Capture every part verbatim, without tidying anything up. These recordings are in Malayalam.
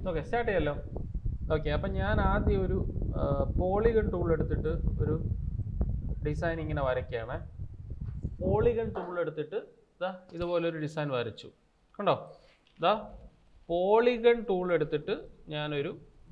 ഓക്കെ സ്റ്റാർട്ട് ചെയ്യാമല്ലോ. ഓക്കെ അപ്പം ഞാൻ ആദ്യം ഒരു പോളിഗൺ ടൂൾ എടുത്തിട്ട് ഒരു ഡിസൈൻ ഇങ്ങനെ വരയ്ക്കുകയാണ്. പോളിഗൺ ടൂൾ എടുത്തിട്ട് ഇതാ ഇതുപോലൊരു ഡിസൈൻ വരച്ചു. കണ്ടോ? ഇതാ പോളിഗൺ ടൂൾ എടുത്തിട്ട് ഞാനൊരു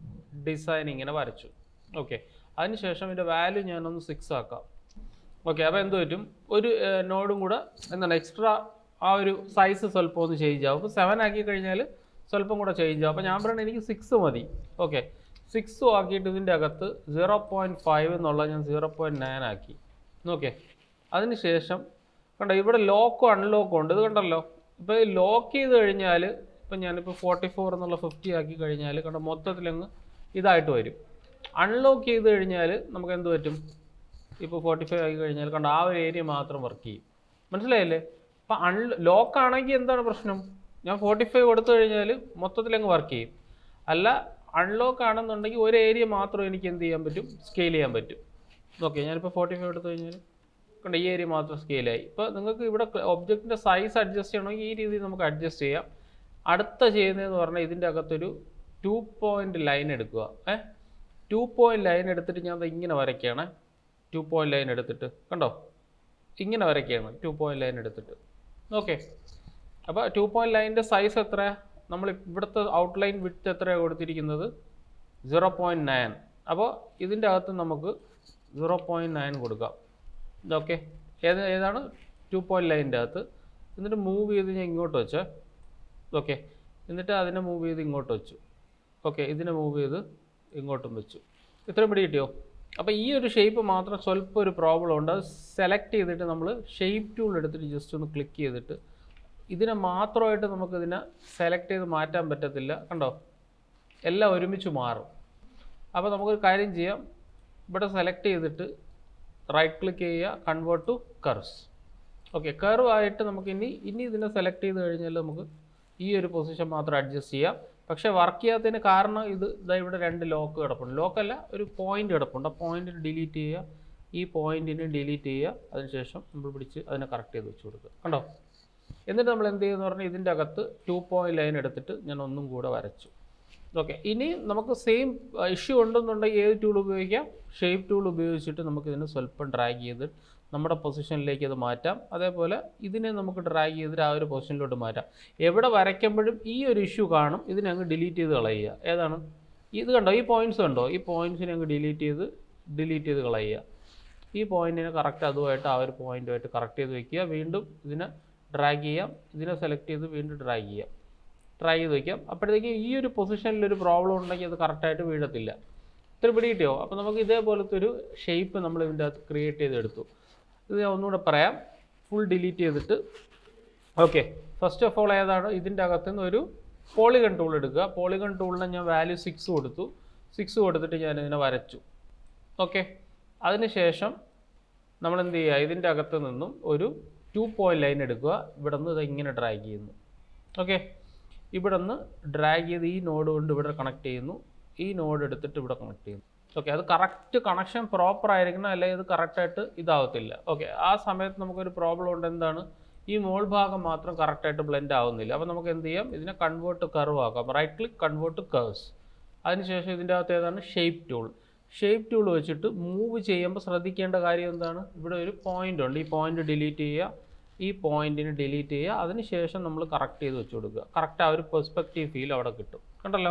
ഡിസൈൻ ഇങ്ങനെ വരച്ചു. ഓക്കെ, അതിനുശേഷം ഇതിൻ്റെ വാല്യൂ ഞാനൊന്ന് സിക്സ് ആക്കാം. ഓക്കെ, അപ്പോൾ എന്ത് പറ്റും, ഒരു നോഡും കൂടെ എന്താണ് എക്സ്ട്രാ ആ ഒരു സൈസ് സ്വല്പം ഒന്ന് ചേഞ്ച് ആവും. അപ്പോൾ സെവൻ ആക്കി കഴിഞ്ഞാൽ സ്വല്പം കൂടെ ചേഞ്ച് ആവും. അപ്പോൾ ഞാൻ പറയുന്നത് എനിക്ക് സിക്സ് മതി. ഓക്കെ, സിക്സും ആക്കിയിട്ട് ഇതിൻ്റെ അകത്ത് സീറോ പോയിൻറ്റ് ഫൈവ് എന്നുള്ള ഞാൻ സീറോ പോയിൻറ്റ് നയൻ ആക്കി. ഓക്കെ, അതിന് ശേഷം കണ്ടോ ഇവിടെ ലോക്കും അൺലോക്കും ഉണ്ട്. ഇത് കണ്ടല്ലോ, ഇപ്പോൾ ലോക്ക് ചെയ്ത് കഴിഞ്ഞാൽ ഇപ്പം ഞാനിപ്പോൾ ഫോർട്ടി ഫോർ എന്നുള്ള ഫിഫ്റ്റി ആക്കി കഴിഞ്ഞാൽ കണ്ടോ മൊത്തത്തിലങ്ങ് ഇതായിട്ട് വരും. അൺലോക്ക് ചെയ്ത് കഴിഞ്ഞാൽ നമുക്ക് എന്ത് പറ്റും, ഇപ്പോൾ ഫോർട്ടി ഫൈവ് ആക്കി കഴിഞ്ഞാൽ കണ്ടോ ആ ഒരു ഏരിയ മാത്രം വർക്ക് ചെയ്യും. മനസ്സിലായില്ലേ? അപ്പം അൺ ലോക്കാണെങ്കിൽ എന്താണ് പ്രശ്നം, ഞാൻ ഫോർട്ടി ഫൈവ് കൊടുത്തു കഴിഞ്ഞാൽ മൊത്തത്തിലങ്ങ് വർക്ക് ചെയ്യും. അല്ല അൺലോക്ക് ആണെന്നുണ്ടെങ്കിൽ ഒരു ഏരിയ മാത്രം എനിക്ക് എന്ത് ചെയ്യാൻ പറ്റും, സ്കെയിൽ ചെയ്യാൻ പറ്റും. ഓക്കെ, ഞാനിപ്പോൾ ഫോർട്ടി ഫൈവ് എടുത്തു കഴിഞ്ഞാൽ കണ്ടോ ഈ ഏരിയ മാത്രം സ്കെയിലായി. ഇപ്പോൾ നിങ്ങൾക്ക് ഇവിടെ ഒബ്ജക്റ്റിൻ്റെ സൈസ് അഡ്ജസ്റ്റ് ചെയ്യണമെങ്കിൽ ഈ രീതിയിൽ നമുക്ക് അഡ്ജസ്റ്റ് ചെയ്യാം. അടുത്ത ചെയ്യുന്നതെന്ന് പറഞ്ഞാൽ ഇതിൻ്റെ അകത്തൊരു ടു പോയിൻറ്റ് ലൈൻ എടുക്കുക. ഏ ടു പോയിൻറ്റ് ലൈൻ എടുത്തിട്ട് ഞാൻ അത് ഇങ്ങനെ വരയ്ക്കുകയാണ്. ടു പോയിൻറ്റ് ലൈൻ എടുത്തിട്ട് കണ്ടോ ഇങ്ങനെ വരയ്ക്കുകയാണ് ടു പോയിൻറ്റ് ലൈൻ എടുത്തിട്ട്. ഓക്കെ, അപ്പോൾ ടു പോയിൻറ്റ് ലൈനിൻ്റെ സൈസ് എത്രയാണ്, നമ്മൾ ഇവിടുത്തെ ഔട്ട്ലൈൻ വിഡ്ത്ത് എത്രയാണ് കൊടുത്തിരിക്കുന്നത്, സീറോ പോയിൻറ്റ് നയൻ. അപ്പോൾ ഇതിൻ്റെ അകത്ത് നമുക്ക് സീറോ പോയിൻറ്റ് നയൻ കൊടുക്കാം. ഓക്കെ, ഏത് ഏതാണ് ടു പോയിൻറ്റ് ലൈനിൻ്റെ അകത്ത്. എന്നിട്ട് മൂവ് ചെയ്ത് ഞാൻ ഇങ്ങോട്ട് വെച്ചേ. ഓക്കെ, എന്നിട്ട് അതിനെ മൂവ് ചെയ്ത് ഇങ്ങോട്ട് വെച്ചു. ഓക്കെ, ഇതിനെ മൂവ് ചെയ്ത് ഇങ്ങോട്ടും വെച്ചു. ഇത്രയും പിടി കിട്ടിയോ? അപ്പോൾ ഈ ഒരു ഷേപ്പ് മാത്രം സ്വല്പം ഒരു പ്രോബ്ലം ഉണ്ട്. അത് സെലക്ട് ചെയ്തിട്ട് നമ്മൾ ഷേപ്പ് ടൂൾ എടുത്തിട്ട് ജസ്റ്റ് ഒന്ന് ക്ലിക്ക് ചെയ്തിട്ട് ഇതിനെ മാത്രമായിട്ട് നമുക്കിതിനെ സെലക്ട് ചെയ്ത് മാറ്റാൻ പറ്റത്തില്ല. കണ്ടോ എല്ലാം ഒരുമിച്ച് മാറും. അപ്പോൾ നമുക്കൊരു കാര്യം ചെയ്യാം, ഇവിടെ സെലക്ട് ചെയ്തിട്ട് റൈറ്റ് ക്ലിക്ക് ചെയ്യുക, convert to curves. Okay, curve ആയിട്ട് നമുക്ക് ഇനി ഇനി ഇതിനെ സെലക്ട് ചെയ്ത് കഴിഞ്ഞാൽ നമുക്ക് ഈ ഒരു പൊസിഷൻ മാത്രം അഡ്ജസ്റ്റ് ചെയ്യാം. പക്ഷേ വർക്ക് ചെയ്യാത്തതിന് കാരണം ഇത് ഇതാ ഇവിടെ രണ്ട് ലോക്ക് കിടപ്പുണ്ട്. ലോക്കല്ല, ഒരു പോയിന്റ് കിടപ്പുണ്ട്. ആ പോയിന്റിന് ഡിലീറ്റ് ചെയ്യുക, ഈ പോയിന്റിന് ഡിലീറ്റ് ചെയ്യുക. അതിനുശേഷം നമ്മൾ പിടിച്ച് അതിനെ കറക്റ്റ് ചെയ്ത് വെച്ച് കൊടുക്കുക. കണ്ടോ? എന്നിട്ട് നമ്മൾ എന്ത് ചെയ്യുമെന്ന് പറഞ്ഞാൽ ഇതിൻ്റെ അകത്ത് ടു പോയിൻറ്റ് ലൈൻ എടുത്തിട്ട് ഞാൻ ഒന്നും കൂടെ വരച്ചു. ഓക്കെ, ഇനി നമുക്ക് സെയിം ഇഷ്യൂ ഉണ്ടെന്നുണ്ടെങ്കിൽ ഏത് ടൂൾ ഉപയോഗിക്കാം, ഷേപ്പ് ടൂൾ ഉപയോഗിച്ചിട്ട് നമുക്ക് ഇതിനെ സ്വല്പം ഡ്രാഗ് ചെയ്ത് നമ്മുടെ പൊസിഷനിലേക്ക് അത് മാറ്റാം. അതേപോലെ ഇതിനെ നമുക്ക് ഡ്രാഗ് ചെയ്തിട്ട് ആ ഒരു പൊസിഷനിലോട്ട് മാറ്റാം. എവിടെ വരയ്ക്കുമ്പോഴും ഈ ഒരു ഇഷ്യൂ കാണും, ഇതിനെ അങ്ങ് ഡിലീറ്റ് ചെയ്ത് കളയുക. ഏതാണ് ഇത് കണ്ടോ, ഈ പോയിൻറ്റ്സ് കണ്ടോ, ഈ പോയിൻറ്റ്സിനെ അങ്ങ് ഡിലീറ്റ് ചെയ്ത് ഡിലീറ്റ് ചെയ്ത് കളയുക. ഈ പോയിൻറ്റിനെ കറക്റ്റ് അതുമായിട്ട് ആ ഒരു പോയിൻറ്റുമായിട്ട് കറക്റ്റ് ചെയ്ത് വയ്ക്കുക. വീണ്ടും ഇതിനെ ഡ്രാഗ് ചെയ്യാം, ഇതിനെ സെലക്ട് ചെയ്ത് വീണ്ടും ഡ്രാഗ് ചെയ്യാം, ട്രൈ ചെയ്ത് വയ്ക്കാം. അപ്പോഴത്തേക്ക് ഈ ഒരു പൊസിഷനിലൊരു പ്രോബ്ലം ഉണ്ടെങ്കിൽ അത് കറക്റ്റായിട്ട് വീഴത്തില്ല. ഇത്ര പിടി കിട്ടിയോ? അപ്പോൾ നമുക്ക് ഇതേപോലത്തെ ഒരു ഷേപ്പ് നമ്മൾ ഇതിൻ്റെ അകത്ത് ക്രിയേറ്റ് ചെയ്തെടുത്തു. ഇത് ഞാൻ ഒന്നുകൂടെ പറയാം, ഫുൾ ഡിലീറ്റ് ചെയ്തിട്ട്. ഓക്കെ, ഫസ്റ്റ് ഓഫ് ഓൾ ഏതാണ്, ഇതിൻ്റെ അകത്ത് നിന്ന് ഒരു പോളിഗൺ ടൂൾ എടുക്കുക. പോളിഗൺ ടൂളിന് ഞാൻ വാല്യൂ സിക്സ് കൊടുത്തു. സിക്സ് കൊടുത്തിട്ട് ഞാൻ ഇതിനെ വരച്ചു. ഓക്കെ, അതിനുശേഷം നമ്മൾ എന്ത് ചെയ്യുക, ഇതിൻ്റെ അകത്ത് നിന്നും ഒരു ടു പോയിൻറ്റ് ലൈൻ എടുക്കുക. ഇവിടെ നിന്ന് ഇത് ഇങ്ങനെ ഡ്രാഗ് ചെയ്യുന്നു. ഓക്കെ, ഇവിടെ നിന്ന് ഡ്രാഗ് ചെയ്ത് ഈ നോഡ് കൊണ്ട് ഇവിടെ കണക്ട് ചെയ്യുന്നു. ഈ നോഡ് എടുത്തിട്ട് ഇവിടെ കണക്ട് ചെയ്യുന്നു. ഓക്കെ, അത് കറക്റ്റ് കണക്ഷൻ പ്രോപ്പർ ആയിരിക്കണം, അല്ലെങ്കിൽ ഇത് കറക്റ്റായിട്ട് ഇതാവത്തില്ല. ഓക്കെ, ആ സമയത്ത് നമുക്കൊരു പ്രോബ്ലം ഉണ്ട്. എന്താണ്, ഈ മോൾ ഭാഗം മാത്രം കറക്റ്റായിട്ട് ബ്ലെൻഡ് ആവുന്നില്ല. അപ്പോൾ നമുക്ക് എന്ത് ചെയ്യാം, ഇതിനെ കൺവേർട്ട് കർവ് ആക്കാം. Right click, convert curves. അതിനുശേഷം ഇതിൻ്റെ അകത്ത് ഏതാണ്, ഷേപ്പ് ടൂൾ. ഷേപ്പ് ടൂൾ വെച്ചിട്ട് മൂവ് ചെയ്യുമ്പോൾ ശ്രദ്ധിക്കേണ്ട കാര്യം എന്താണ്, ഇവിടെ ഒരു പോയിൻ്റ് ഉണ്ട്. ഈ പോയിൻ്റ് ഡിലീറ്റ് ചെയ്യുക, ഈ പോയിന്റിന് ഡിലീറ്റ് ചെയ്യുക. അതിനുശേഷം നമ്മൾ കറക്റ്റ് ചെയ്ത് വെച്ച് കൊടുക്കുക. കറക്റ്റ് ആ ഒരു പെർസ്പെക്റ്റീവ് ഫീൽ അവിടെ കിട്ടും. കണ്ടല്ലോ,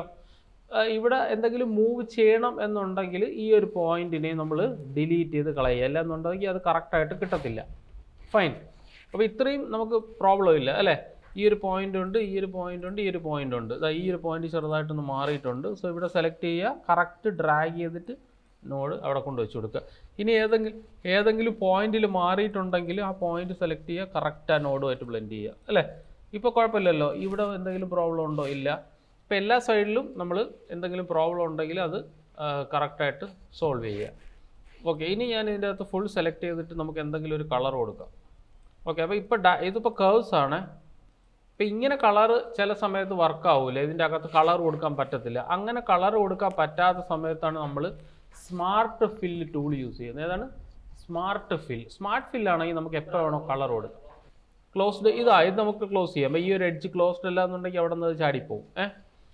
ഇവിടെ എന്തെങ്കിലും മൂവ് ചെയ്യണം എന്നുണ്ടെങ്കിൽ ഈ ഒരു പോയിന്റിനെ നമ്മൾ ഡിലീറ്റ് ചെയ്ത് കളയുക. അല്ല എന്നുണ്ടെങ്കിൽ അത് കറക്റ്റായിട്ട് കിട്ടത്തില്ല. ഫൈൻ. അപ്പോൾ ഇത്രയും നമുക്ക് പ്രോബ്ലം ഇല്ല അല്ലേ. ഈ ഒരു പോയിന്റ് ഉണ്ട്, ഈ ഒരു പോയിന്റ് ഉണ്ട്, ഈ ഒരു പോയിന്റ് ഉണ്ട്. ഈ ഒരു പോയിന്റ് ചെറുതായിട്ടൊന്ന് മാറിയിട്ടുണ്ട്. സോ ഇവിടെ സെലക്ട് ചെയ്യുക, കറക്റ്റ് ഡ്രാഗ് ചെയ്തിട്ട് നോഡ് അവിടെ കൊണ്ട് വെച്ച് കൊടുക്കുക. ഇനി ഏതെങ്കിലും ഏതെങ്കിലും പോയിന്റിൽ മാറിയിട്ടുണ്ടെങ്കിൽ ആ പോയിന്റ് സെലക്ട് ചെയ്യുക, കറക്റ്റ് ആ നോഡുമായിട്ട് ബ്ലെൻഡ് ചെയ്യുക അല്ലേ. ഇപ്പോൾ കുഴപ്പമില്ലല്ലോ, ഇവിടെ എന്തെങ്കിലും പ്രോബ്ലം ഉണ്ടോ, ഇല്ല. ഇപ്പോൾ എല്ലാ സൈഡിലും നമ്മൾ എന്തെങ്കിലും പ്രോബ്ലം ഉണ്ടെങ്കിൽ അത് കറക്റ്റായിട്ട് സോൾവ് ചെയ്യുക. ഓക്കെ, ഇനി ഞാൻ ഇതിൻ്റെ അകത്ത് ഫുൾ സെലക്ട് ചെയ്തിട്ട് നമുക്ക് എന്തെങ്കിലും ഒരു കളർ കൊടുക്കാം. ഓക്കെ, അപ്പോൾ ഇപ്പോൾ ഡ ഇതിപ്പോൾ കേർവ്സ് ആണ്. ഇപ്പോൾ ഇങ്ങനെ കളർ ചില സമയത്ത് വർക്ക് ആവില്ല, ഇതിൻ്റെ അകത്ത് കളർ കൊടുക്കാൻ പറ്റത്തില്ല. അങ്ങനെ കളർ കൊടുക്കാൻ പറ്റാത്ത സമയത്താണ് നമ്മൾ സ്മാർട്ട് ഫിൽ ടൂൾ യൂസ് ചെയ്യുന്നത്. ഏതാണ്, സ്മാർട്ട് ഫിൽ. സ്മാർട്ട് ഫില്ലാണെങ്കിൽ നമുക്ക് എപ്പോൾ വേണോ കളർ കൊടുക്കാം. ക്ലോസ്ഡ് ഇതാ, ഇത് നമുക്ക് ക്ലോസ് ചെയ്യാം. ഈ ഒരു എഡ്ജ് ക്ലോസ്ഡ് അല്ല എന്നുണ്ടെങ്കിൽ അവിടെ നിന്ന് ചാടിപ്പോവും. ഏഹ്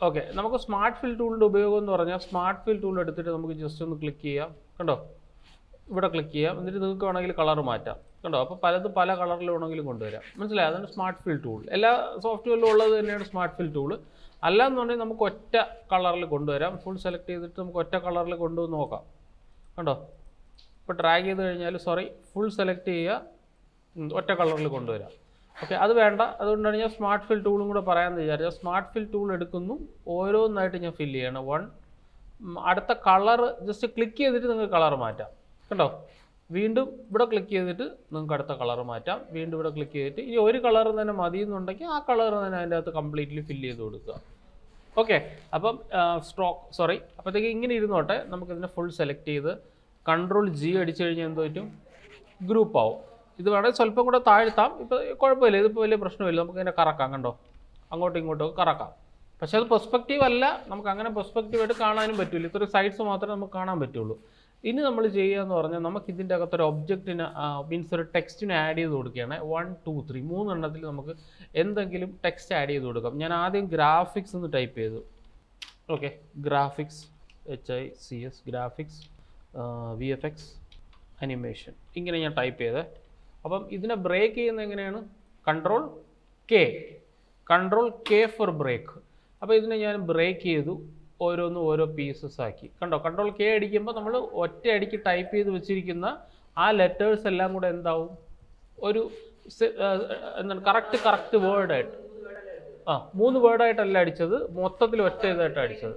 ഓക്കെ, നമുക്ക് സ്മാർട്ട് ഫിൽ ടൂളിൻ്റെ ഉപയോഗം എന്ന് പറഞ്ഞാൽ സ്മാർട്ട് ഫിൽ ടൂൾ എടുത്തിട്ട് നമുക്ക് ജസ്റ്റ് ഒന്ന് ക്ലിക്ക് ചെയ്യാം. കണ്ടോ, ഇവിടെ ക്ലിക്ക് ചെയ്യാം. എന്നിട്ട് നിങ്ങൾക്ക് വേണമെങ്കിൽ കളർ മാറ്റാം. കണ്ടോ, അപ്പോൾ പലതും പല കളറിൽ വേണമെങ്കിലും കൊണ്ടുവരാം. മനസ്സിലായി? അതാണ് സ്മാർട്ട് ഫിൽ ടൂൾ. എല്ലാ സോഫ്റ്റ്വെയറിലും ഉള്ളത് തന്നെയാണ് സ്മാർട്ട് ഫിൽ ടൂൾ. അല്ലാന്നുണ്ടെങ്കിൽ നമുക്ക് ഒറ്റ കളറിൽ കൊണ്ടുവരാം. ഫുൾ സെലക്ട് ചെയ്തിട്ട് നമുക്ക് ഒറ്റ കളറിൽ കൊണ്ടുവന്ന് നോക്കാം. കണ്ടോ, ഇപ്പോൾ ഡ്രാഗ് ചെയ്ത് കഴിഞ്ഞാൽ സോറി ഫുൾ സെലക്ട് ചെയ്യുക, ഒറ്റ കളറിൽ കൊണ്ടുവരാം. ഓക്കെ, അത് വേണ്ട. അതുകൊണ്ടാണ് ഞാൻ സ്മാർട്ട് ഫിൽ ടൂളും കൂടെ പറയാമെന്ന് വിചാരിച്ചാൽ സ്മാർട്ട് ഫിൽ ടൂൾ എടുക്കുന്നു, ഓരോന്നായിട്ട് ഞാൻ ഫില്ല് ചെയ്യണം. വൺ അടുത്ത കളർ ജസ്റ്റ് ക്ലിക്ക് ചെയ്തിട്ട് നിങ്ങൾക്ക് കളർ മാറ്റാം. കണ്ടോ, വീണ്ടും ഇവിടെ ക്ലിക്ക് ചെയ്തിട്ട് നിങ്ങൾക്ക് അടുത്ത കളർ മാറ്റാം. വീണ്ടും ഇവിടെ ക്ലിക്ക് ചെയ്തിട്ട് ഇനി ഒരു കളർ തന്നെ മതി എന്നുണ്ടെങ്കിൽ ആ കളർ തന്നെ അതിൻ്റെ അകത്ത് കംപ്ലീറ്റ്ലി ഫില്ല് ചെയ്ത് കൊടുക്കുക. ഓക്കെ, അപ്പം സ്ട്രോക്ക് സോറി അപ്പോഴത്തേക്ക് ഇങ്ങനെ ഇരുന്നോട്ടെ. നമുക്കിതിനെ ഫുൾ സെലക്ട് ചെയ്ത് കൺട്രോൾ ജി അടിച്ചു കഴിഞ്ഞാൽ എന്ത് പറ്റും? ഗ്രൂപ്പ് ആവും. ഇത് വേണമെങ്കിൽ സ്വല്പം കൂടെ താഴ്ത്താം. ഇപ്പോൾ കുഴപ്പമില്ല, ഇതിപ്പോൾ വലിയ പ്രശ്നമില്ല. നമുക്കിതിനെ കറക്കാം. കണ്ടോ, അങ്ങോട്ടും ഇങ്ങോട്ടും കറക്കാം. പക്ഷെ അത് പെർസ്പെക്റ്റീവ് അല്ല, നമുക്ക് അങ്ങനെ പെർസ്പെക്റ്റീവായിട്ട് കാണാനും പറ്റില്ല. ഇത്ര സൈഡ്സ് മാത്രമേ നമുക്ക് കാണാൻ പറ്റുള്ളൂ. ഇനി നമ്മൾ ചെയ്യുക എന്ന് പറഞ്ഞാൽ നമുക്ക് ഇതിൻ്റെ അകത്തൊരു ഒബ്ജക്റ്റിന് മീൻസ് ഒരു ടെക്സ്റ്റിന് ആഡ് ചെയ്ത് കൊടുക്കുകയാണ്. വൺ ടു ത്രീ മൂന്നെണ്ണത്തിൽ നമുക്ക് എന്തെങ്കിലും ടെക്സ്റ്റ് ആഡ് ചെയ്ത് കൊടുക്കാം. ഞാൻ ആദ്യം ഗ്രാഫിക്സ് എന്ന് ടൈപ്പ് ചെയ്തു. Okay, graphics H I C S graphics V F X animation ഇങ്ങനെ ഞാൻ ടൈപ്പ് ചെയ്തേ. അപ്പം ഇതിനെ ബ്രേക്ക് ചെയ്യുന്നത് എങ്ങനെയാണ്? Control K, control K for break. അപ്പോൾ ഇതിനെ ഞാൻ ബ്രേക്ക് ചെയ്തു, ഓരോന്നും ഓരോ പീസസ് ആക്കി. കണ്ടോ, കൺട്രോൾ കെ അടിക്കുമ്പോൾ നമ്മൾ ഒറ്റ അടിക്ക് ടൈപ്പ് ചെയ്ത് വെച്ചിരിക്കുന്ന ആ ലെറ്റേഴ്സ് എല്ലാം കൂടെ എന്താവും? ഒരു എന്താണ് കറക്റ്റ് കറക്റ്റ് വേർഡായിട്ട്. ആ മൂന്ന് വേർഡായിട്ടല്ല അടിച്ചത്, മൊത്തത്തിൽ ഒറ്റ ഇതായിട്ട് അടിച്ചത്.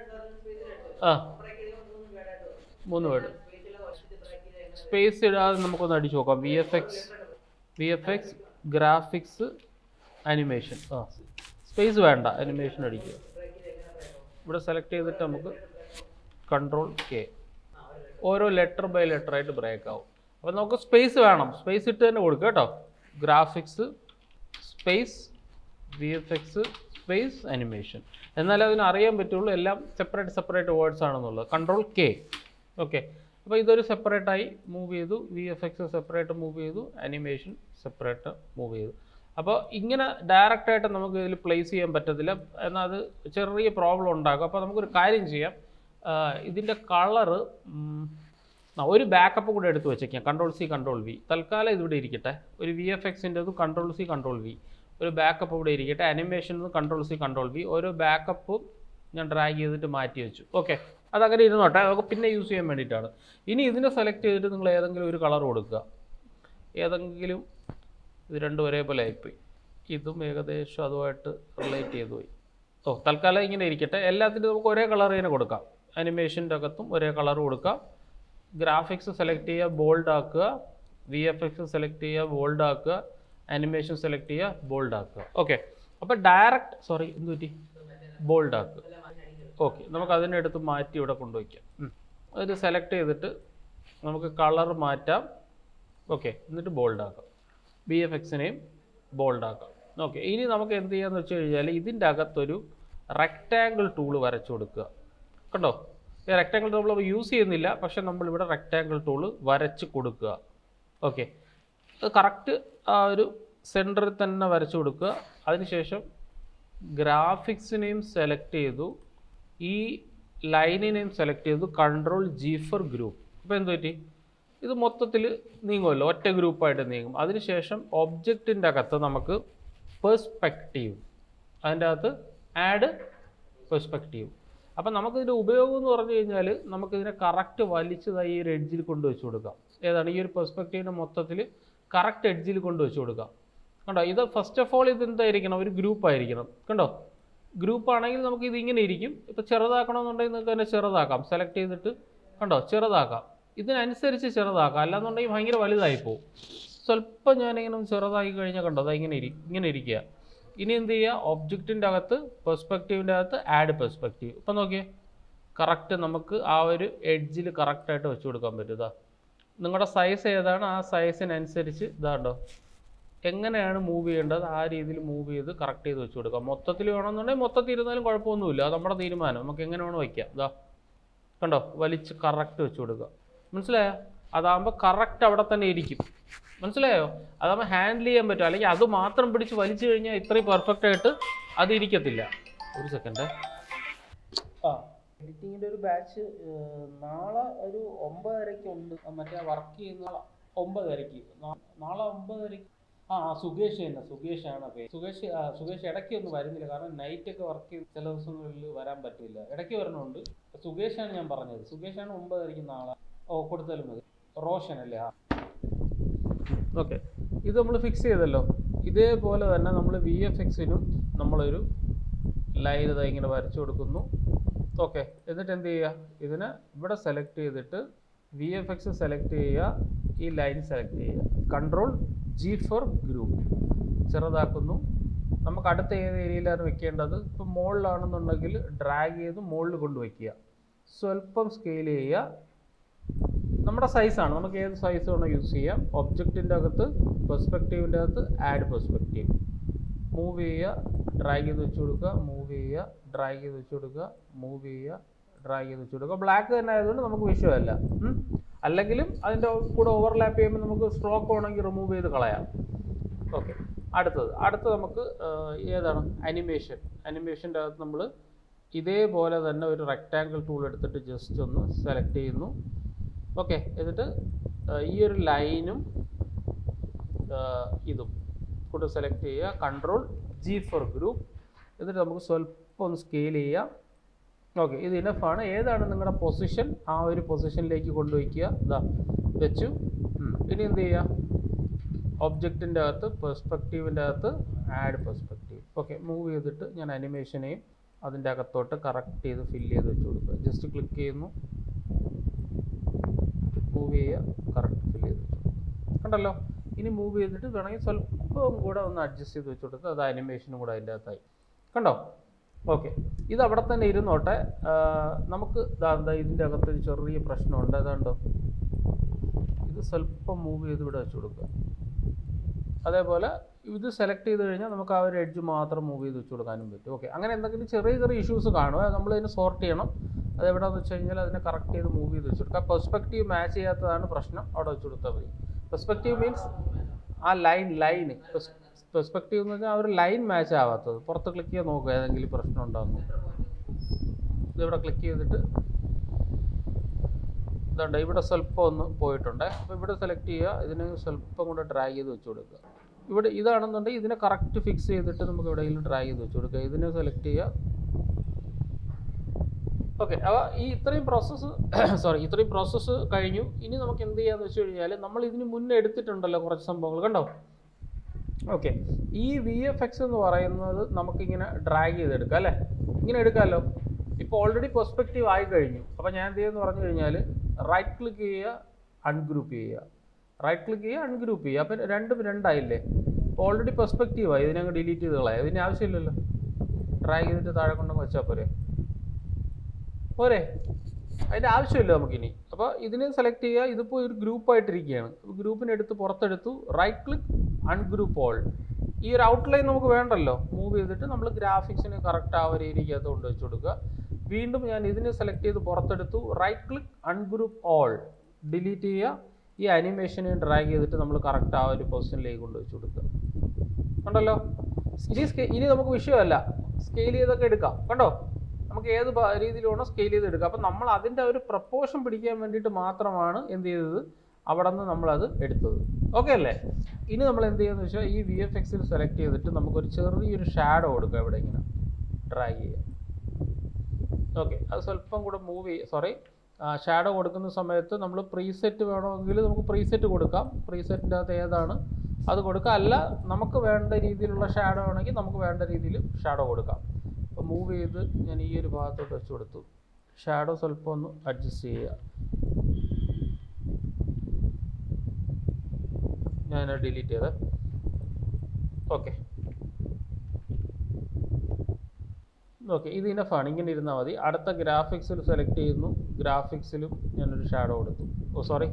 ആ മൂന്ന് വേർഡ് സ്പേസ് ഇടാതെ നമുക്കൊന്ന് അടിച്ചു നോക്കാം. V F X V F X graphics animation. ആ സ്പേസ് വേണ്ട, അനിമേഷൻ അടിക്കുക. ഇവിടെ സെലക്ട് ചെയ്തിട്ട് നമുക്ക് കൺട്രോൾ കെ, ഓരോ ലെറ്റർ ബൈ ലെറ്റർ ആയിട്ട് ബ്രേക്ക് ആവും. അപ്പോൾ നമുക്ക് സ്പേസ് വേണം, സ്പേസ് ഇട്ട് തന്നെ കൊടുക്കുക കേട്ടോ. Graphics space V F X space animation. എന്നാലേ അതിന് അറിയാൻ പറ്റുള്ളൂ എല്ലാം സെപ്പറേറ്റ് സെപ്പറേറ്റ് വേർഡ്സ് ആണെന്നുള്ളത്. Control K. ഓക്കെ, അപ്പോൾ ഇതൊരു സെപ്പറേറ്റായി മൂവ് ചെയ്തു. V F X separate move ചെയ്തു, അനിമേഷൻ സെപ്പറേറ്റ് മൂവ് ചെയ്തു. അപ്പോൾ ഇങ്ങനെ ഡയറക്റ്റായിട്ട് നമുക്ക് ഇതിൽ പ്ലേസ് ചെയ്യാൻ പറ്റത്തില്ല, എന്നാൽ അത് ചെറിയ പ്രോബ്ലം ഉണ്ടാകും. അപ്പോൾ നമുക്കൊരു കാര്യം ചെയ്യാം, ഇതിൻ്റെ കളറ് ഒരു ബാക്കപ്പ് കൂടെ എടുത്ത് വെച്ചേക്കാം. Control C control V. തൽക്കാലം ഇതിവിടെ ഇരിക്കട്ടെ. ഒരു വി എഫ് എക്സിൻ്റെത് കൺട്രോൾ സി കൺട്രോൾ വി, ഒരു ബാക്കപ്പ് ഇവിടെ ഇരിക്കട്ടെ. അനിമേഷനിൽ കൺട്രോൾ സി കൺട്രോൾ വി, ഓരോ ബാക്കപ്പും ഞാൻ ഡ്രാഗ് ചെയ്തിട്ട് മാറ്റി വെച്ചു. ഓക്കെ, അതങ്ങനെ ഇരുന്നോട്ടെ, അതൊക്കെ പിന്നെ യൂസ് ചെയ്യാൻ വേണ്ടിയിട്ടാണ്. ഇനി ഇതിനെ സെലക്ട് ചെയ്തിട്ട് നിങ്ങൾ ഏതെങ്കിലും ഒരു കളർ കൊടുക്കുക. ഏതെങ്കിലും ഇത് രണ്ടും ഒരേപോലെ ആയിപ്പോയി. ഇതും ഏകദേശം അതുമായിട്ട് റിലേറ്റ് ചെയ്തു പോയി. ഓ തൽക്കാലം ഇങ്ങനെ ഇരിക്കട്ടെ. എല്ലാത്തിനും നമുക്ക് ഒരേ കളർ തന്നെ കൊടുക്കാം. അനിമേഷൻ്റെ അകത്തും ഒരേ കളർ കൊടുക്കാം. ഗ്രാഫിക്സ് സെലക്ട് ചെയ്യുക, ബോൾഡ് ആക്കുക. വി എഫ് എക്സ് സെലക്ട് ചെയ്യുക, ബോൾഡ് ആക്കുക. അനിമേഷൻ സെലക്ട് ചെയ്യുക, ബോൾഡ് ആക്കുക. ഓക്കെ, അപ്പോൾ ഡയറക്റ്റ് സോറി എന്ത് പറ്റി ബോൾഡ് ആക്കുക. ഓക്കെ, നമുക്ക് അതിനെടുത്ത് മാറ്റി ഇവിടെ കൊണ്ടുവയ്ക്കാം. അത് സെലക്ട് ചെയ്തിട്ട് നമുക്ക് കളർ മാറ്റാം. ഓക്കെ, എന്നിട്ട് ബോൾഡ് ആക്കാം. ബി എഫ് എക്സിനെയും ബോൾഡ് ആക്കാം. ഓക്കെ, ഇനി നമുക്ക് എന്ത് ചെയ്യാന്ന് വെച്ച് കഴിഞ്ഞാൽ ഇതിൻ്റെ അകത്തൊരു റെക്റ്റാങ്കിൾ ടൂൾ വരച്ചു കൊടുക്കുക. കണ്ടോ, ഈ റെക്റ്റാങ്കിൾ ടൂൾ നമ്മൾ യൂസ് ചെയ്യുന്നില്ല, പക്ഷെ നമ്മളിവിടെ റെക്റ്റാങ്കിൾ ടൂൾ വരച്ച് കൊടുക്കുക. ഓക്കെ, അത് കറക്റ്റ് ആ ഒരു സെൻറ്ററിൽ തന്നെ വരച്ചു കൊടുക്കുക. അതിനുശേഷം ഗ്രാഫിക്സിനെയും സെലക്ട് ചെയ്തു, ഈ ലൈനിനെയും സെലക്ട് ചെയ്തു, കൺട്രോൾ ജി ഫോർ ഗ്രൂപ്പ്. അപ്പോൾ എന്ത് പറ്റി? ഇത് മൊത്തത്തിൽ നീങ്ങുമല്ലോ, ഒറ്റ ഗ്രൂപ്പായിട്ട് നീങ്ങും. അതിനുശേഷം ഒബ്ജക്റ്റിൻ്റെ അകത്ത് നമുക്ക് പെർസ്പെക്റ്റീവ്, അതിൻ്റെ അകത്ത് ആഡ് പെർസ്പെക്റ്റീവ്. അപ്പം നമുക്കിതിൻ്റെ ഉപയോഗം എന്ന് പറഞ്ഞു കഴിഞ്ഞാൽ നമുക്കിതിനെ കറക്റ്റ് വലിച്ചതായി ഈ ഒരു എഡ്ജിൽ കൊണ്ട് വെച്ച് കൊടുക്കാം. ഏതാണ് ഈ ഒരു പെർസ്പെക്റ്റീവിൻ്റെ മൊത്തത്തിൽ കറക്റ്റ് എഡ്ജിൽ കൊണ്ട് വെച്ച് കൊടുക്കാം. കണ്ടോ, ഇത് ഫസ്റ്റ് ഓഫ് ഓൾ ഇത് എന്തായിരിക്കണം? ഒരു ഗ്രൂപ്പായിരിക്കണം. കണ്ടോ, ഗ്രൂപ്പാണെങ്കിൽ നമുക്ക് ഇത് ഇങ്ങനെ ഇരിക്കും. ഇപ്പോൾ ചെറുതാക്കണമെന്നുണ്ടെങ്കിൽ നിങ്ങൾക്ക് തന്നെ ചെറുതാക്കാം. സെലക്ട് ചെയ്തിട്ട് കണ്ടോ ചെറുതാക്കാം. ഇതിനനുസരിച്ച് ചെറുതാക്കാം, അല്ലാന്നുണ്ടെങ്കിൽ ഭയങ്കര വലുതായി പോകും. സ്വല്പം ഞാനിങ്ങനെ ചെറുതാക്കി കഴിഞ്ഞാൽ കണ്ടോ അതാ ഇങ്ങനെ ഇരി ഇങ്ങനെ ഇരിക്കുക. ഇനി എന്ത് ചെയ്യുക? ഒബ്ജക്റ്റിൻ്റെ അകത്ത് പെർസ്പെക്റ്റീവിൻ്റെ അകത്ത് ആഡ് പെർസ്പെക്റ്റീവ്. ഇപ്പം നോക്കിയേ, കറക്റ്റ് നമുക്ക് ആ ഒരു എഡ്ജിൽ കറക്റ്റായിട്ട് വെച്ച് കൊടുക്കാൻ പറ്റും. ഇതാ നിങ്ങളുടെ സൈസ് ഏതാണ് ആ സൈസിനനുസരിച്ച് ഇതാണ്ടോ എങ്ങനെയാണ് മൂവ് ചെയ്യേണ്ടത് ആ രീതിയിൽ മൂവ് ചെയ്ത് കറക്റ്റ് ചെയ്ത് വെച്ച് കൊടുക്കാം. മൊത്തത്തിൽ വേണമെന്നുണ്ടെങ്കിൽ മൊത്തത്തിൽ ഇരുന്നാലും കുഴപ്പമൊന്നുമില്ല, അത് നമ്മുടെ തീരുമാനം. നമുക്ക് എങ്ങനെ വേണം വയ്ക്കാം. ഇതാ കണ്ടോ വലിച്ച് കറക്റ്റ് വെച്ച് കൊടുക്കുക. മനസ്സിലായോ? അതാകുമ്പോൾ കറക്റ്റ് അവിടെ തന്നെ ഇരിക്കും. മനസ്സിലായോ? അതാകുമ്പോൾ ഹാൻഡിൽ ചെയ്യാൻ പറ്റും. അല്ലെങ്കിൽ അത് മാത്രം പിടിച്ച് വലിച്ചു കഴിഞ്ഞാൽ ഇത്രയും പെർഫെക്റ്റ് ആയിട്ട് അത് ഇരിക്കത്തില്ല. ഒരു സെക്കൻഡ്. ആ എഡിറ്റിങ്ങിൻ്റെ ഒരു ബാച്ച് നാളെ ഒരു ഒമ്പതരയ്ക്ക് ഉണ്ട്. മറ്റേ വർക്ക് ചെയ്യുന്ന ഒമ്പതരയ്ക്ക് നാളെ ഒമ്പതരയ്ക്ക്. ആ സുകേഷ് തന്നെ, സുകേഷാണ് പേര്. സുകേഷ് സുകേഷ് ഇടയ്ക്ക് ഒന്നും വരുന്നില്ല, കാരണം നൈറ്റൊക്കെ വർക്ക് ചെയ്ത് ചില ദിവസങ്ങളിൽ വരാൻ പറ്റില്ല. ഇടയ്ക്ക് വരണമുണ്ട്. സുകേഷാണ് ഞാൻ പറഞ്ഞത്. സുകേഷാണ് ഒമ്പതരയ്ക്ക് നാളെ. ഓ കൊടുത്താലും മതി. റോഷൻ അല്ലേ? ആ ഓക്കെ. ഇത് നമ്മൾ ഫിക്സ് ചെയ്തല്ലോ. ഇതേപോലെ തന്നെ നമ്മൾ വി എഫ് എക്സിനും നമ്മളൊരു ലൈൻ ഇതാ ഇങ്ങനെ വരച്ചു കൊടുക്കുന്നു. ഓക്കെ. എന്നിട്ട് എന്ത് ചെയ്യുക, ഇതിനെ ഇവിടെ സെലക്ട് ചെയ്തിട്ട് വി എഫ് എക്സ് സെലക്ട് ചെയ്യുക, ഈ ലൈൻ സെലക്ട് ചെയ്യുക, കൺട്രോൾ ജി ഫോർ ഗ്രൂപ്പ് ചെറുതാക്കുന്നു. നമുക്ക് അടുത്ത ഏത് ഏരിയയിലാണ് വെക്കേണ്ടത്? ഇപ്പം മുകളിലാണെന്നുണ്ടെങ്കിൽ ഡ്രാഗ് ചെയ്ത് മുകളിൽ കൊണ്ടുവയ്ക്കുക, സ്വല്പം സ്കെയിൽ ചെയ്യുക. നമ്മുടെ സൈസാണ്, നമുക്ക് ഏത് സൈസ് വേണോ യൂസ് ചെയ്യാം. ഒബ്ജക്റ്റിൻ്റെ അകത്ത് പെർസ്പെക്റ്റീവിൻ്റെ അകത്ത് ആഡ് പെർസ്പെക്റ്റീവ്, മൂവ് ചെയ്യുക, ഡ്രാഗ് ചെയ്ത് വെച്ച് കൊടുക്കുക, മൂവ് ചെയ്യുക, ഡ്രാഗ് ചെയ്ത് വെച്ച് കൊടുക്കുക, മൂവ് ചെയ്യുക, ഡ്രാഗ് ചെയ്ത് വെച്ച് കൊടുക്കുക. ബ്ലാക്ക് തന്നെ ആയതുകൊണ്ട് നമുക്ക് വിഷയമല്ല. അല്ലെങ്കിലും അതിൻ്റെ കൂടെ ഓവർലാപ്പ് ചെയ്യുമ്പോൾ നമുക്ക് സ്ട്രോക്ക് വേണമെങ്കിൽ റിമൂവ് ചെയ്ത് കളയാം. ഓക്കെ. അടുത്തത് അടുത്ത് നമുക്ക് ഏതാണ്? അനിമേഷൻ. അനിമേഷൻ്റെ അകത്ത് നമ്മൾ ഇതേപോലെ തന്നെ ഒരു റെക്റ്റാങ്കിൾ ടൂൾ എടുത്തിട്ട് ജസ്റ്റ് ഒന്ന് സെലക്ട് ചെയ്യുന്നു. ഓക്കെ. എന്നിട്ട് ഈ ഒരു ലൈനും ഇതും കൂടെ സെലക്ട് ചെയ്യുക, കൺട്രോൾ ജി ഫോർ ഗ്രൂപ്പ്. എന്നിട്ട് നമുക്ക് സ്വല്പം ഒന്ന് സ്കെയിൽ ചെയ്യാം. ഓക്കെ. ഇത് ഇനഫാണ്. ഏതാണ് നിങ്ങളുടെ പൊസിഷൻ, ആ ഒരു പൊസിഷനിലേക്ക് കൊണ്ടുവയ്ക്കുക. ഇതാ വെച്ചു. ഇനി എന്ത് ചെയ്യുക, ഒബ്ജക്റ്റിൻ്റെ അകത്ത് പെർസ്പെക്റ്റീവിൻ്റെ അകത്ത് ആഡ് പെർസ്പെക്റ്റീവ്. ഓക്കെ. മൂവ് ചെയ്തിട്ട് ഞാൻ അനിമേഷനെയും അതിൻ്റെ അകത്തോട്ട് കറക്റ്റ് ചെയ്ത് ഫില്ല് ചെയ്ത് വെച്ച് കൊടുക്കുക. ജസ്റ്റ് ക്ലിക്ക് ചെയ്യുന്നു, മൂവ് ചെയ്യുക, കറക്റ്റ് ഫില്ല് ചെയ്ത് വെച്ചു കൊടുക്കുക. കണ്ടല്ലോ. ഇനി മൂവ് ചെയ്തിട്ട് വേണമെങ്കിൽ സ്വല്പം കൂടെ ഒന്ന് അഡ്ജസ്റ്റ് ചെയ്ത് വെച്ച് കൊടുക്കുക. അത് അനിമേഷനും കൂടെ അതിൻ്റെ അകത്തായി. കണ്ടോ? ഓക്കെ. ഇത് അവിടെ തന്നെ ഇരുന്നോട്ടെ. നമുക്ക് എന്താ ഇതിൻ്റെ അകത്തൊരു ചെറിയ പ്രശ്നമുണ്ട്. അതുകൊണ്ടോ ഇത് സ്വല്പം മൂവ് ചെയ്ത് ഇവിടെ വെച്ച് കൊടുക്കുക. അതേപോലെ ഇത് സെലക്ട് ചെയ്ത് കഴിഞ്ഞാൽ നമുക്ക് ആ ഒരു എഡ്ജ് മാത്രം മൂവ് ചെയ്ത് വെച്ച് കൊടുക്കാനും പറ്റും. ഓക്കെ. അങ്ങനെ എന്തെങ്കിലും ചെറിയ ചെറിയ ഇഷ്യൂസ് കാണുക, നമ്മളതിനെ സോർട്ട് ചെയ്യണം. അതെവിടെയാണെന്ന് വെച്ച് കഴിഞ്ഞാൽ അതിനെ കറക്റ്റ് ചെയ്ത് മൂവ് ചെയ്ത് വെച്ച് കൊടുക്കുക. പെർസ്പെക്റ്റീവ് മാച്ച് ചെയ്യാത്തതാണ് പ്രശ്നം. അവിടെ വെച്ച് കൊടുത്താൽ മതി. പെർസ്പെക്റ്റീവ് മീൻസ് ആ ലൈൻ ലൈന് പെർസ്പെക്റ്റീവ് എന്ന് പറഞ്ഞാൽ ആ ഒരു ലൈൻ മാച്ച് ആവാത്തത്. പുറത്ത് ക്ലിക്ക് ചെയ്ത് നോക്കുക ഏതെങ്കിലും പ്രശ്നം ഉണ്ടാകുന്നു. ഇതിവിടെ ക്ലിക്ക് ചെയ്തിട്ട് ഇതുണ്ട്, ഇവിടെ സ്വല്പം ഒന്ന് പോയിട്ടുണ്ട്. അപ്പോൾ ഇവിടെ സെലക്ട് ചെയ്യുക, ഇതിന് സ്വല്പം കൂടെ ഡ്രാഗ് ചെയ്ത് വെച്ച് കൊടുക്കുക. ഇവിടെ ഇതാണെന്നുണ്ടെങ്കിൽ ഇതിനെ കറക്റ്റ് ഫിക്സ് ചെയ്തിട്ട് നമുക്ക് എവിടെയെങ്കിലും ഡ്രാഗ് ചെയ്ത് വെച്ച് കൊടുക്കുക. ഇതിനെ സെലക്ട് ചെയ്യുക. ഓക്കെ. അപ്പോൾ ഈ ഇത്രയും പ്രോസസ്സ് സോറി ഇത്രയും പ്രോസസ്സ് കഴിഞ്ഞു. ഇനി നമുക്ക് എന്ത് ചെയ്യാന്ന് വെച്ച് കഴിഞ്ഞാൽ നമ്മൾ ഇതിന് മുന്നേ എടുത്തിട്ടുണ്ടല്ലോ കുറച്ച് സംഭവങ്ങൾ, കണ്ടോ? ഓക്കെ. ഈ വി എഫ് എക്സ് എന്ന് പറയുന്നത് നമുക്കിങ്ങനെ ഡ്രാഗ് ചെയ്തെടുക്കാം അല്ലേ? ഇങ്ങനെ എടുക്കാമല്ലോ. ഇപ്പോൾ ഓൾറെഡി പെർസ്പെക്റ്റീവ് ആയി കഴിഞ്ഞു. അപ്പോൾ ഞാൻ എന്ത് ചെയ്യുമെന്ന് പറഞ്ഞു കഴിഞ്ഞാൽ റൈറ്റ് ക്ലിക്ക് ചെയ്യുക, അൺഗ്രൂപ്പ് ചെയ്യുക, റൈറ്റ് ക്ലിക്ക് ചെയ്യുക, അൺഗ്രൂപ്പ് ചെയ്യുക. അപ്പം രണ്ടും രണ്ടായില്ലേ? ഇപ്പോൾ ഓൾറെഡി പെർസ്പെക്റ്റീവായി. ഇതിനങ്ങ് ഡിലീറ്റ് ചെയ്ത് കളയാം. ഇതിന് ആവശ്യമില്ലല്ലോ. ഡ്രാഗ് ചെയ്തിട്ട് താഴെ കൊണ്ടങ്ങ് വെച്ചാൽ പോരെ പോരെ അതിൻ്റെ ആവശ്യമില്ല നമുക്കിനി. അപ്പോൾ ഇതിനെ സെലക്ട് ചെയ്യുക. ഇതിപ്പോൾ ഒരു ഗ്രൂപ്പായിട്ടിരിക്കുകയാണ്. ഗ്രൂപ്പിനെ എടുത്ത് പുറത്തെടുത്തു, റൈറ്റ് ക്ലിക്ക്, അൺഗ്രൂപ്പ് ഓൾ. ഈ ഒരു ഔട്ട്ലൈൻ നമുക്ക് വേണ്ടല്ലോ. മൂവ് ചെയ്തിട്ട് നമ്മൾ ഗ്രാഫിക്സിന് കറക്റ്റ് ആ ഒരു ഏരിയക്കകത്ത് കൊണ്ട് വെച്ച് കൊടുക്കുക. വീണ്ടും ഞാൻ ഇതിനെ സെലക്ട് ചെയ്ത് പുറത്തെടുത്തു, right click, ungroup all, delete ചെയ്യുക. ഈ അനിമേഷനെ ഡ്രാഗ് ചെയ്തിട്ട് നമ്മൾ കറക്റ്റ് ആ ഒരു പൊസിഷനിലേക്ക് കൊണ്ട് വെച്ച് കൊടുക്കുക. കണ്ടല്ലോ? ഇനി ഇനി നമുക്ക് വിഷയമല്ല, സ്കെയിൽ ചെയ്തൊക്കെ എടുക്കാം. കണ്ടോ? നമുക്ക് ഏത് രീതിയിൽ വേണോ സ്കെയിൽ ചെയ്ത് എടുക്കാം. അപ്പം നമ്മൾ അതിൻ്റെ ഒരു പ്രപ്പോർഷൻ പിടിക്കാൻ വേണ്ടിയിട്ട് മാത്രമാണ് എന്ത് ചെയ്തത്, അവിടെ നിന്ന് നമ്മളത് എടുത്തത്. ഓക്കെ അല്ലേ? ഇനി നമ്മൾ എന്ത് ചെയ്യുന്നത് വെച്ചാൽ ഈ വി എഫ് എക്സിൽ സെലക്ട് ചെയ്തിട്ട് നമുക്കൊരു ചെറിയൊരു ഷാഡോ കൊടുക്കുക. ഇവിടെ ഇങ്ങനെ ഡ്രാഗ് ചെയ്യുക. ഓക്കെ. അത് സ്വല്പം കൂടെ മൂവ് ചെയ്യുക. സോറി ഷാഡോ കൊടുക്കുന്ന സമയത്ത് നമ്മൾ പ്രീസെറ്റ് വേണമെങ്കിൽ നമുക്ക് പ്രീസെറ്റ് കൊടുക്കാം. പ്രീസെറ്റിൻ്റെ അകത്ത് ഏതാണ് അത് കൊടുക്കാം. അല്ല നമുക്ക് വേണ്ട രീതിയിലുള്ള ഷാഡോ ആണെങ്കിൽ നമുക്ക് വേണ്ട രീതിയിൽ ഷാഡോ കൊടുക്കാം. അപ്പോൾ മൂവ് ചെയ്ത് ഞാൻ ഈ ഒരു ഭാഗത്തോട്ട് വെച്ച് കൊടുത്തു. ഷാഡോ സ്വല്പം ഒന്ന് അഡ്ജസ്റ്റ് ചെയ്യുക. ഞാൻ ഡിലീറ്റ് ചെയ്ത്. ഓക്കെ. ഓക്കെ. ഇത് ഇനഫാണ്. ഇങ്ങനെ ഇരുന്നാൽ മതി. അടുത്ത ഗ്രാഫിക്സിൽ സെലക്ട് ചെയ്യുന്നു. ഗ്രാഫിക്സിലും ഞാനൊരു ഷാഡോ കൊടുത്തു. ഓ സോറി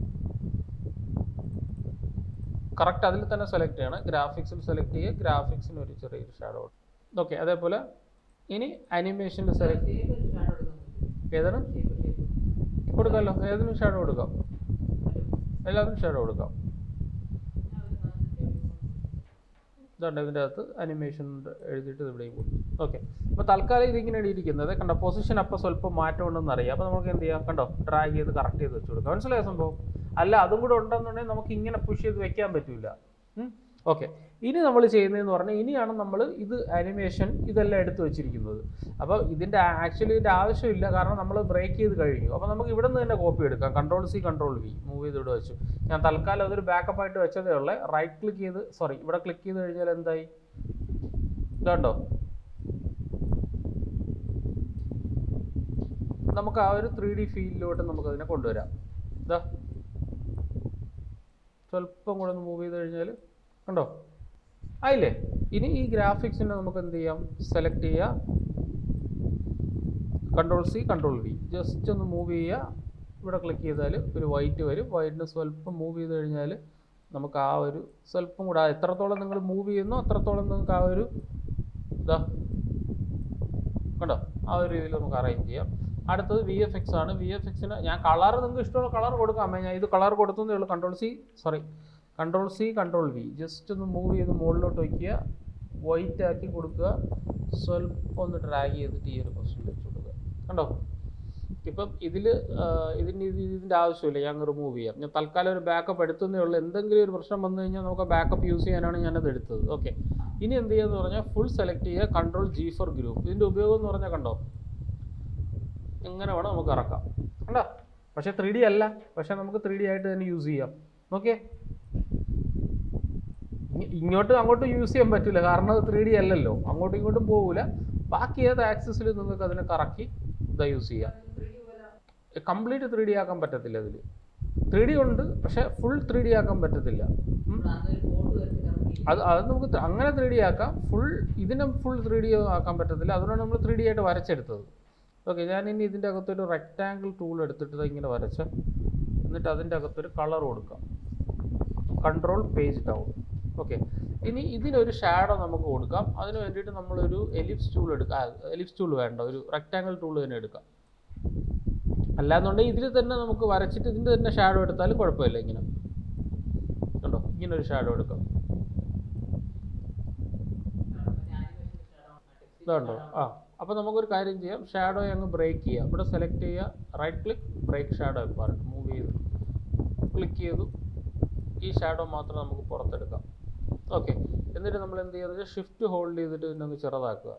കറക്റ്റ് അതിൽ തന്നെ സെലക്ട് ചെയ്യണം. ഗ്രാഫിക്സിൽ സെലക്ട് ചെയ്യുക. ഗ്രാഫിക്സിന് ഒരു ചെറിയൊരു ഷാഡോ കൊടുത്തു. ഓക്കെ. അതേപോലെ ഇനി അനിമേഷനിൽ സെലക്ട് ഏതാണ് കൊടുക്കാമല്ലോ. ഏതിനും ഷാഡോ കൊടുക്കാം. എല്ലാത്തിനും ഷാഡോ കൊടുക്കാം. ഇതുണ്ട് ഇതിൻ്റെ അകത്ത് അനിമേഷൻ എഴുതിയിട്ട് ഇവിടെയും കൊടുത്തു. ഓക്കെ, അപ്പോൾ തൽക്കാലം ഇതിങ്ങനെയാണ് ഇരിക്കുന്നത്. കണ്ടോ, പൊസിഷൻ അപ്പോൾ സ്വല്പം മാറ്റം ഉണ്ടെന്ന് അറിയാം. അപ്പോൾ നമുക്ക് എന്ത് ചെയ്യാം, കണ്ടോ, ഡ്രാഗ് ചെയ്ത് കറക്റ്റ് ചെയ്ത് വെച്ച് കൊടുക്കാം. മനസ്സിലായ സംഭവം? അല്ല അതും കൂടെ ഉണ്ടെന്നുണ്ടെങ്കിൽ നമുക്ക് ഇങ്ങനെ പുഷ് ചെയ്ത് വെക്കാൻ പറ്റില്ല. ഓക്കെ, ഇനി നമ്മൾ ചെയ്യുന്നതെന്ന് പറഞ്ഞാൽ ഇനിയാണ് നമ്മൾ ഇത് ആനിമേഷൻ ഇതെല്ലാം എടുത്ത് വെച്ചിരിക്കുന്നത്. അപ്പോൾ ഇതിൻ്റെ ആക്ച്വലി ഇതിൻ്റെ ആവശ്യമില്ല, കാരണം നമ്മൾ ബ്രേക്ക് ചെയ്ത് കഴിഞ്ഞു. അപ്പോൾ നമുക്ക് ഇവിടെ നിന്ന് തന്നെ കോപ്പി എടുക്കാം. Control C control V move ചെയ്ത് ഇവിടെ വെച്ചു. ഞാൻ തൽക്കാലം അതൊരു ബാക്കപ്പ് ആയിട്ട് വെച്ചതേ ഉള്ളേ. റൈറ്റ് ക്ലിക്ക് ചെയ്ത് സോറി ഇവിടെ ക്ലിക്ക് ചെയ്ത് കഴിഞ്ഞാൽ എന്തായി ഇതുണ്ടോ, നമുക്ക് ആ ഒരു ത്രീ ഡി ഫീലിലോട്ട് നമുക്ക് അതിനെ കൊണ്ടുവരാം. ഇതാ സ്വല്പം കൂടെ ഒന്ന് മൂവ് ചെയ്ത് കഴിഞ്ഞാൽ കണ്ടോ ആയില്ലേ. ഇനി ഈ ഗ്രാഫിക്സിനെ നമുക്ക് എന്ത് ചെയ്യാം, സെലക്ട് ചെയ്യുക, control C control V just ഒന്ന് മൂവ് ചെയ്യുക. ഇവിടെ ക്ലിക്ക് ചെയ്താൽ ഒരു വൈറ്റ് വരും. വൈറ്റിന് സ്വല്പം മൂവ് ചെയ്ത് കഴിഞ്ഞാൽ നമുക്ക് ആ ഒരു സ്വല്പം കൂടെ എത്രത്തോളം നിങ്ങൾ മൂവ് ചെയ്യുന്നോ അത്രത്തോളം നിങ്ങൾക്ക് ആ ഒരു ഇതാ കണ്ടോ ആ ഒരു രീതിയിൽ നമുക്ക് അറേഞ്ച് ചെയ്യാം. അടുത്തത് വി എഫ് എക്സ് ആണ്. വി എഫ് എക്സിന് ഞാൻ കളർ നിങ്ങൾക്ക് ഇഷ്ടമുള്ള കളർ കൊടുക്കാമേ. ഞാൻ ഇത് കളർ കൊടുത്തതേ ഉള്ളൂ. Control C sorry control C control V just ഒന്ന് മൂവ് ചെയ്ത് മുകളിലോട്ട് വയ്ക്കുക, വൈറ്റ് ആക്കി കൊടുക്കുക, സ്വല്പം ഒന്ന് ഡ്രാഗ് ചെയ്തിട്ട് ഈ ഒരു പൊസിഷൻ വെച്ച് കൊടുക്കുക. കണ്ടോ, ഇപ്പം ഇതിൽ ഇതിന് ഇതിൻ്റെ ആവശ്യമില്ല, ഞാൻ റിമൂവ് ചെയ്യാം. ഞാൻ തൽക്കാലം ഒരു ബാക്കപ്പ് എടുത്തതേ ഉള്ളൂ. എന്തെങ്കിലും ഒരു പ്രശ്നം വന്നു കഴിഞ്ഞാൽ നമുക്ക് ബാക്കപ്പ് യൂസ് ചെയ്യാനാണ് ഞാനത് എടുത്തത്. ഓക്കെ, ഇനി എന്ത് ചെയ്യുക പറഞ്ഞാൽ ഫുൾ സെലക്ട് ചെയ്യുക, കൺട്രോൾ ജി ഫോർ ഗ്രൂപ്പ്. ഇതിൻ്റെ ഉപയോഗം എന്ന് പറഞ്ഞാൽ കണ്ടോ എങ്ങനെ വേണം നമുക്ക് ഇറക്കാം. കണ്ടോ, പക്ഷേ ത്രീ ഡി അല്ല, പക്ഷേ നമുക്ക് ത്രീ ഡി ആയിട്ട് തന്നെ യൂസ് ചെയ്യാം. ഓക്കെ, ഇങ്ങോട്ടും അങ്ങോട്ടും യൂസ് ചെയ്യാൻ പറ്റില്ല, കാരണം അത് ത്രീ ഡി അല്ലല്ലോ, അങ്ങോട്ടും ഇങ്ങോട്ടും പോകില്ല. ബാക്കി ഏത് ആക്സസിൽ നിങ്ങൾക്ക് അതിനെ കറക്കി ഇതാ യൂസ് ചെയ്യാം. കംപ്ലീറ്റ് ത്രീ ഡി ആക്കാൻ പറ്റത്തില്ല. അതിൽ ത്രീ ഡി ഉണ്ട്, പക്ഷേ ഫുൾ ത്രീ ഡി ആക്കാൻ പറ്റത്തില്ല. അത് അത് നമുക്ക് അങ്ങനെ ത്രീ ഡി ആക്കാം, ഫുൾ ഇതിനെ ഫുൾ ത്രീ ഡി ആക്കാൻ പറ്റത്തില്ല. അതുകൊണ്ടാണ് നമ്മൾ ത്രീ ഡി ആയിട്ട് വരച്ചെടുത്തത്. ഓക്കെ, ഞാൻ ഇനി ഇതിൻ്റെ അകത്തൊരു റെക്റ്റാങ്കിൾ ടൂൾ എടുത്തിട്ട് ഇങ്ങനെ വരച്ച് എന്നിട്ട് അതിൻ്റെ അകത്തൊരു കളർ കൊടുക്കാം. Control page down. ഓക്കെ, ഇനി ഇതിനൊരു ഷാഡോ നമുക്ക് കൊടുക്കാം. അതിന് വേണ്ടിയിട്ട് നമ്മളൊരു എലിപ്സ് ടൂൾ എടുക്കാം. എലിപ്സ് ടൂൾ വേണ്ട, ഒരു റെക്റ്റാങ്കിൾ ടൂൾ തന്നെ എടുക്കാം. അല്ലാന്നുണ്ടെങ്കിൽ ഇതിൽ തന്നെ നമുക്ക് വരച്ചിട്ട് ഇതിൻ്റെ തന്നെ ഷാഡോ എടുത്താലും കുഴപ്പമില്ല. ഇങ്ങനെ കണ്ടോ, ഇങ്ങനെ ഒരു ഷാഡോ എടുക്കാം. ഇതുണ്ടോ? ആ, അപ്പോൾ നമുക്കൊരു കാര്യം ചെയ്യാം, ഷാഡോ അങ്ങ് ബ്രേക്ക് ചെയ്യാം. ഇവിടെ സെലക്ട് ചെയ്യുക, റൈറ്റ് ക്ലിക്ക്, ബ്രേക്ക് ഷാഡോ പറഞ്ഞിട്ട് മൂവ് ചെയ്തു, ക്ലിക്ക് ചെയ്തു. ഈ ഷാഡോ മാത്രം നമുക്ക് പുറത്തെടുക്കാം. ഓക്കെ, എന്നിട്ട് നമ്മൾ എന്ത് ചെയ്യുന്നത്, ഷിഫ്റ്റ് ഹോൾഡ് ചെയ്തിട്ട് ഇതിനങ്ങ് ചെറുതാക്കുക.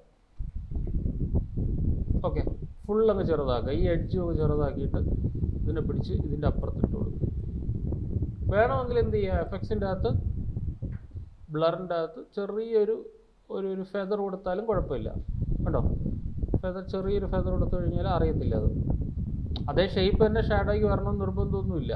ഓക്കെ, ഫുൾ അങ്ങ് ചെറുതാക്കുക. ഈ എഡ്ജ് അങ്ങ് ചെറുതാക്കിയിട്ട് ഇതിനെ പിടിച്ച് ഇതിൻ്റെ അപ്പുറത്തിട്ട് കൊടുക്കും. വേണമെങ്കിൽ എന്ത് ചെയ്യുക, എഫക്ട്സിൻ്റെ അകത്ത് ബ്ലറിൻ്റെ അകത്ത് ചെറിയൊരു ഒരു ഒരു ഫെദർ കൊടുത്താലും കുഴപ്പമില്ല. കണ്ടോ, ഫെദർ ചെറിയൊരു ഫെദർ കൊടുത്തു കഴിഞ്ഞാൽ അറിയത്തില്ല അത്. അതേ ഷേപ്പ് തന്നെ ഷാഡോയ്ക്ക് വരണമെന്ന് നിർബന്ധമൊന്നുമില്ല.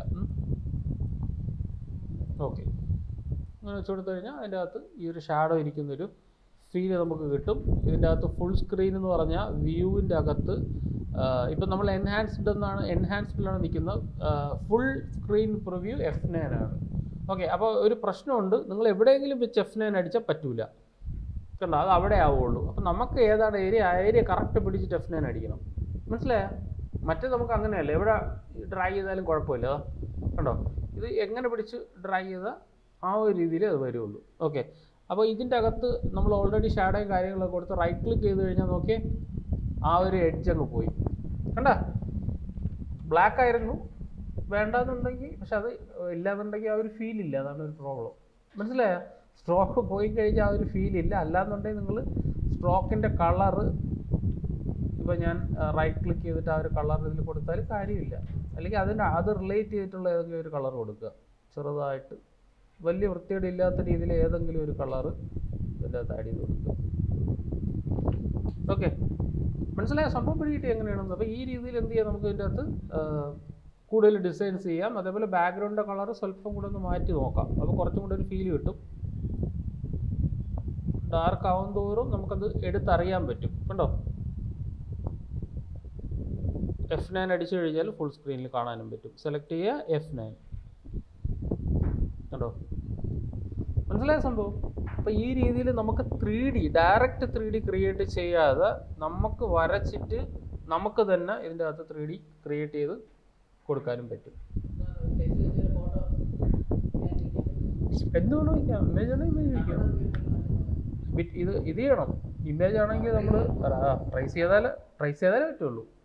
ഓക്കെ, അങ്ങനെ വെച്ച് കൊടുത്തു കഴിഞ്ഞാൽ അതിൻ്റെ അകത്ത് ഈ ഒരു ഷാഡോ ഇരിക്കുന്നൊരു ഫീല് നമുക്ക് കിട്ടും. ഇതിൻ്റെ അകത്ത് ഫുൾ സ്ക്രീൻ എന്ന് പറഞ്ഞാൽ വ്യൂവിൻ്റെ അകത്ത് ഇപ്പം നമ്മൾ എൻഹാൻസ്ഡ് എന്നാണ് എൻഹാൻസ്ഡിലാണ് നിൽക്കുന്നത്. Full screen preview F nine ആണ്. ഓക്കെ, അപ്പോൾ ഒരു പ്രശ്നമുണ്ട്, നിങ്ങൾ എവിടെയെങ്കിലും വെച്ച് എഫ് നയൻ അടിച്ചാൽ പറ്റൂല. കണ്ടോ, അത് അവിടെ ആവുള്ളൂ. അപ്പം നമുക്ക് ഏതാണ് ഏരിയ, ആ ഏരിയ കറക്റ്റ് പിടിച്ചിട്ട് എഫ് നയൻ അടിക്കണം. മനസ്സിലായോ? മറ്റേ നമുക്ക് അങ്ങനെയല്ല, എവിടെ ഡ്രാഗ് ചെയ്താലും കുഴപ്പമില്ല. കണ്ടോ, ഇത് എങ്ങനെ പിടിച്ച് ഡ്രാഗ് ചെയ്താൽ ആ ഒരു രീതിയിൽ അത് വരുള്ളൂ. ഓക്കെ, അപ്പോൾ ഇതിൻ്റെ അകത്ത് നമ്മൾ ഓൾറെഡി ഷാഡോയും കാര്യങ്ങളൊക്കെ കൊടുത്ത് റൈറ്റ് ക്ലിക്ക് ചെയ്ത് കഴിഞ്ഞാൽ നോക്കിയേ ആ ഒരു എഡ്ജ് അങ്ങ് പോയി. കണ്ട, ബ്ലാക്ക് ആയിരുന്നു വേണ്ടാന്നുണ്ടെങ്കിൽ, പക്ഷെ അത് ഇല്ലാന്നുണ്ടെങ്കിൽ ആ ഒരു ഫീൽ ഇല്ല. അതാണ് ഒരു പ്രോബ്ലം. മനസ്സിലായോ? സ്ട്രോക്ക് പോയി കഴിഞ്ഞാൽ ആ ഒരു ഫീൽ ഇല്ല. അല്ലാന്നുണ്ടെങ്കിൽ നിങ്ങൾ സ്ട്രോക്കിൻ്റെ കളറ് ഇപ്പോൾ ഞാൻ റൈറ്റ് ക്ലിക്ക് ചെയ്തിട്ട് ആ ഒരു കളർ ഇതിൽ കൊടുത്താൽ കാര്യമില്ല. അല്ലെങ്കിൽ അതിൻ്റെ അത് റിലേറ്റ് ചെയ്തിട്ടുള്ള ഏതെങ്കിലും ഒരു കളർ കൊടുക്കുക, ചെറുതായിട്ട് വലിയ വൃത്തിയോടെ ഇല്ലാത്ത രീതിയിൽ ഏതെങ്കിലും ഒരു കളറ് ഇതിൻ്റെ അകത്ത് ആഡ് ചെയ്ത് കൊടുക്കുക. ഓക്കെ, മനസ്സിലായ സംഭവം പിടികിട്ടി എങ്ങനെയാണെന്ന്. അപ്പോൾ ഈ രീതിയിൽ എന്ത് ചെയ്യാം, നമുക്ക് ഇതിൻ്റെ അകത്ത് കൂടുതൽ ഡിസൈൻസ് ചെയ്യാം. അതേപോലെ ബാക്ക്ഗ്രൗണ്ടിൻ്റെ കളർ സ്വല്പം കൂടെ ഒന്ന് മാറ്റി നോക്കാം. അപ്പോൾ കുറച്ചും കൂടെ ഒരു ഫീൽ കിട്ടും. ഡാർക്ക് ആവും തോറും നമുക്കത് എടുത്തറിയാൻ പറ്റും. കണ്ടോ, എഫ് നയൻ അടിച്ചു കഴിഞ്ഞാൽ ഫുൾ സ്ക്രീനിൽ കാണാനും പറ്റും. സെലക്ട് ചെയ്യുക, എഫ് നയൻ. കണ്ടോ, മനസ്സിലായ സംഭവം? അപ്പോൾ ഈ രീതിയിൽ നമുക്ക് three D direct three D create ചെയ്യാതെ നമുക്ക് വരച്ചിട്ട് നമുക്ക് തന്നെ ഇതിൻ്റെ അകത്ത് ത്രീ ഡി ക്രിയേറ്റ് ചെയ്ത് കൊടുക്കാനും പറ്റും. എന്തുകൊണ്ടോ വയ്ക്കാം, ഇമേജ് ആണോ ഇമേജ് വയ്ക്കാം. ഇത് ഇത് ചെയ്യണം. ഇമേജ് ആണെങ്കിൽ നമ്മൾ ട്രേസ് ചെയ്താൽ ട്രേസ് ചെയ്താലേ പറ്റുള്ളൂ.